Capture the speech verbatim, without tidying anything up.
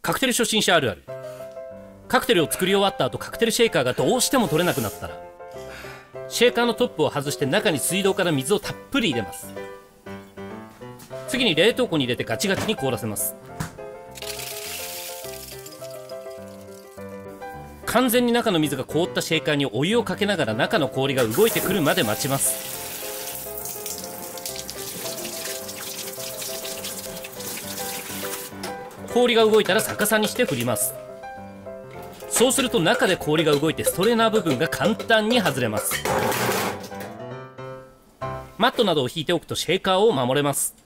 カクテル初心者あるある。カクテルを作り終わった後、カクテルシェイカーがどうしても取れなくなったら、シェーカーのトップを外して中に水道から水をたっぷり入れます。次に冷凍庫に入れてガチガチに凍らせます。完全に中の水が凍ったシェーカーにお湯をかけながら中の氷が動いてくるまで待ちます。氷が動いたら逆さにして振ります。そうすると中で氷が動いてストレーナー部分が簡単に外れます。マットなどを引いておくとシェーカーを守れます。